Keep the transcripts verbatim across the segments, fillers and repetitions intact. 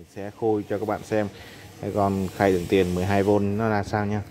sẽ khôi cho các bạn xem cái con khay đựng tiền mười hai vôn nó là sao nha.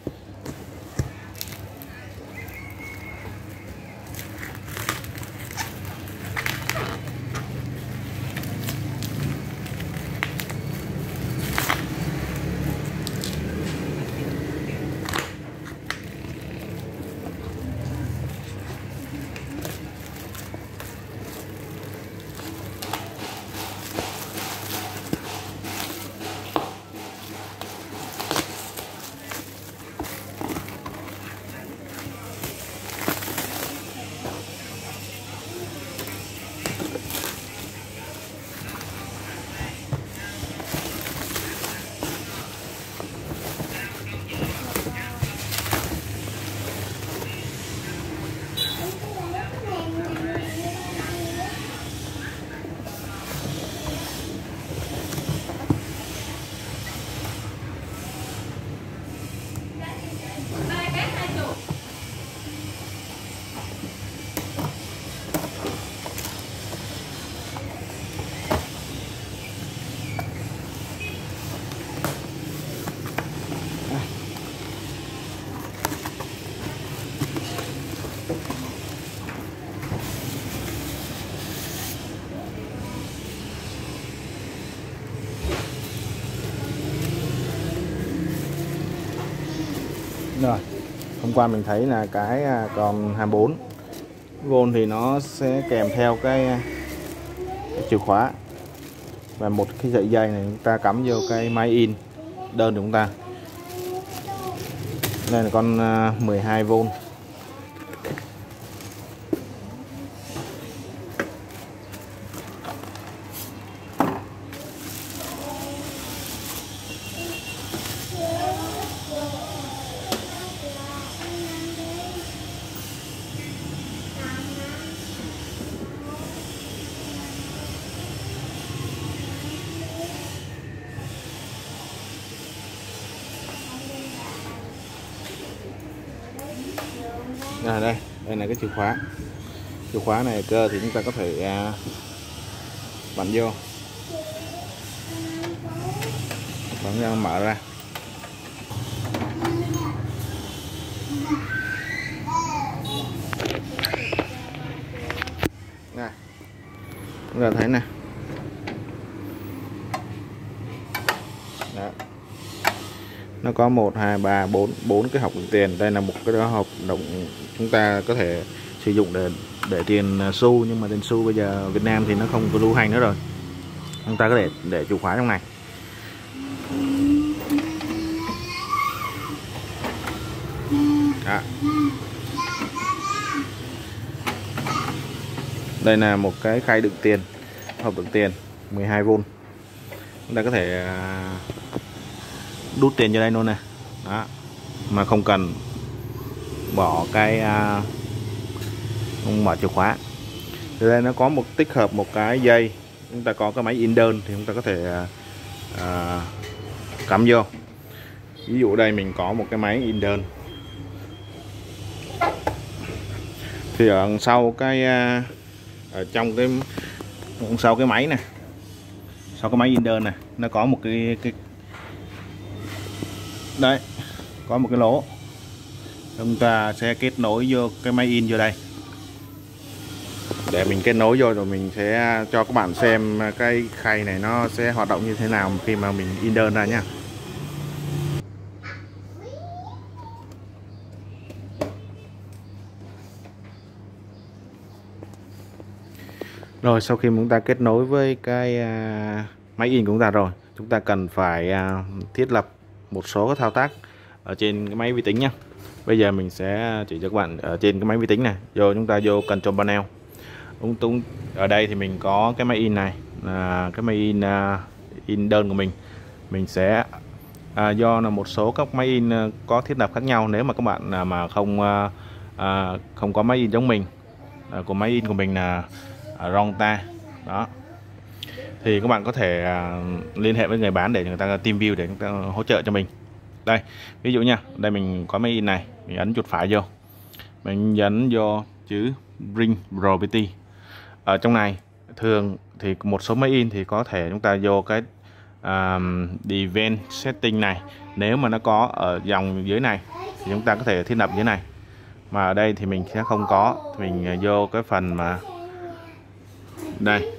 Rồi, hôm qua mình thấy là cái con hai mươi bốn vôn thì nó sẽ kèm theo cái, cái chìa khóa và một cái sợi dây này chúng ta cắm vô cái máy in đơn của chúng ta. Đây là con mười hai vôn. À, đây, đây là cái chìa khóa. Chìa khóa này cơ thì chúng ta có thể à, bắn vô, bắn ra mở ra. Này, chúng ta thấy nè. Đó. Nó có một hai ba bốn bốn cái hộp đựng tiền. Đây là một cái đó hộp đựng chúng ta có thể sử dụng để để tiền xu, nhưng mà tiền xu bây giờ Việt Nam thì nó không có lưu hành nữa rồi. Chúng ta có thể để chìa khóa trong này. Đó. Đây là một cái khay đựng tiền, hộp đựng tiền mười hai vôn. Chúng ta có thể đút tiền vô đây luôn nè. Đó, mà không cần bỏ cái uh, không mở chìa khóa. Thì đây nó có một tích hợp một cái dây, chúng ta có cái máy in đơn thì chúng ta có thể uh, cắm vô. Ví dụ đây mình có một cái máy in đơn thì ở sau cái uh, ở trong cái sau cái máy này, sau cái máy in đơn này nó có một cái, cái đấy, có một cái lỗ, chúng ta sẽ kết nối vô cái máy in vô đây để mình kết nối vô, rồi mình sẽ cho các bạn xem cái khay này nó sẽ hoạt động như thế nào khi mà mình in đơn ra nhá. Rồi sau khi chúng ta kết nối với cái máy in của chúng ta rồi, chúng ta cần phải thiết lập một số các thao tác ở trên cái máy vi tính nhé. Bây giờ mình sẽ chỉ cho các bạn ở trên cái máy vi tính này. Rồi chúng ta vô Control Panel. Đúng, đúng. Ở đây thì mình có cái máy in này, là cái máy in uh, in đơn của mình. Mình sẽ uh, do là một số các máy in uh, có thiết lập khác nhau. Nếu mà các bạn uh, mà không uh, uh, không có máy in giống mình, uh, của máy in của mình là uh, Ronta đó, thì các bạn có thể uh, liên hệ với người bán để người ta team view để người ta hỗ trợ cho mình. Đây, ví dụ nha, đây mình có máy in này, mình ấn chuột phải vô, mình nhấn vô chữ Bring Property. Ở trong này thường thì một số máy in thì có thể chúng ta vô cái um, event setting này. Nếu mà nó có ở dòng dưới này thì chúng ta có thể thiết lập dưới này, mà ở đây thì mình sẽ không có. Mình vô cái phần mà đây,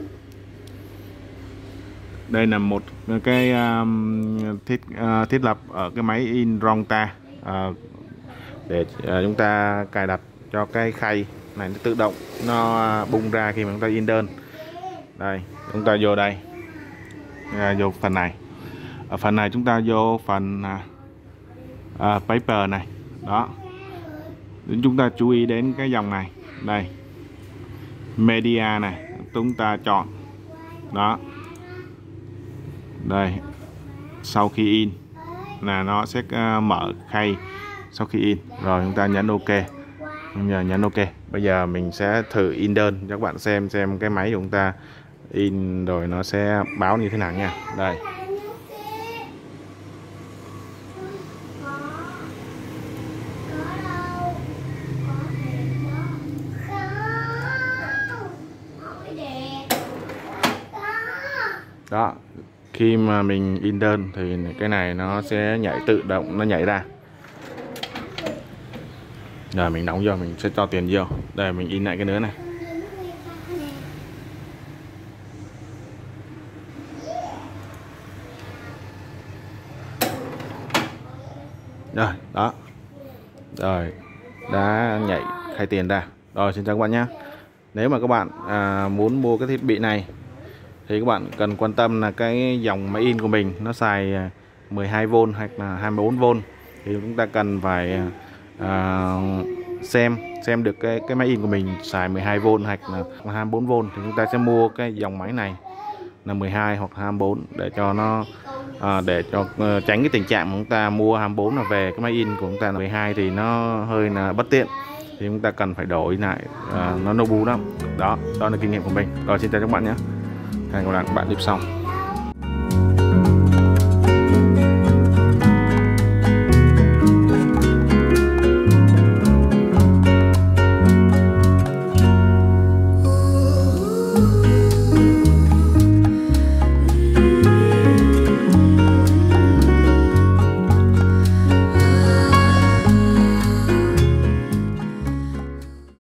đây là một cái um, thiết uh, thiết lập ở cái máy in Ronta uh, để uh, chúng ta cài đặt cho cái khay này nó tự động nó bung ra khi mà chúng ta in đơn. Đây, chúng ta vô đây, uh, vô phần này. Ở phần này chúng ta vô phần uh, uh, paper này đó. Chúng ta chú ý đến cái dòng này, đây media này, chúng ta chọn đó. Đây, sau khi in là nó sẽ uh, mở khay sau khi in, rồi chúng ta nhấn OK. Giờ nhấn OK. Bây giờ mình sẽ thử in đơn cho các bạn xem xem cái máy của chúng ta in rồi nó sẽ báo như thế nào nha. Đây. Đó, khi mà mình in đơn thì cái này nó sẽ nhảy tự động, nó nhảy ra. Rồi mình đóng vô, mình sẽ cho tiền vô. Đây mình in lại cái nữa này. Rồi, đó. Rồi, đã nhảy khai tiền ra. Rồi, xin chào các bạn nhé. Nếu mà các bạn à, muốn mua cái thiết bị này thì các bạn cần quan tâm là cái dòng máy in của mình nó xài mười hai vôn hoặc là hai mươi bốn vôn, thì chúng ta cần phải uh, xem xem được cái cái máy in của mình xài mười hai vôn hoặc là hai mươi bốn vôn thì chúng ta sẽ mua cái dòng máy này là mười hai hoặc hai mươi bốn để cho nó uh, để cho uh, tránh cái tình trạng mà chúng ta mua hai mươi bốn là về cái máy in của chúng ta là mười hai thì nó hơi là bất tiện, thì chúng ta cần phải đổi lại, uh, nó no bu lắm. Đó, đó là kinh nghiệm của mình. Rồi xin chào các bạn nhé. Hẹn gặp lại các bạn clip sau.